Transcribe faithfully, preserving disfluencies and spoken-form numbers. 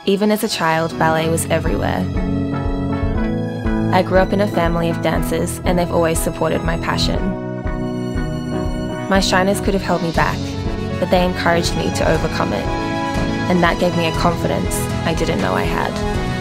Even as a child, ballet was everywhere. I grew up in a family of dancers, and they've always supported my passion. My shyness could have held me back, but they encouraged me to overcome it, and that gave me a confidence I didn't know I had.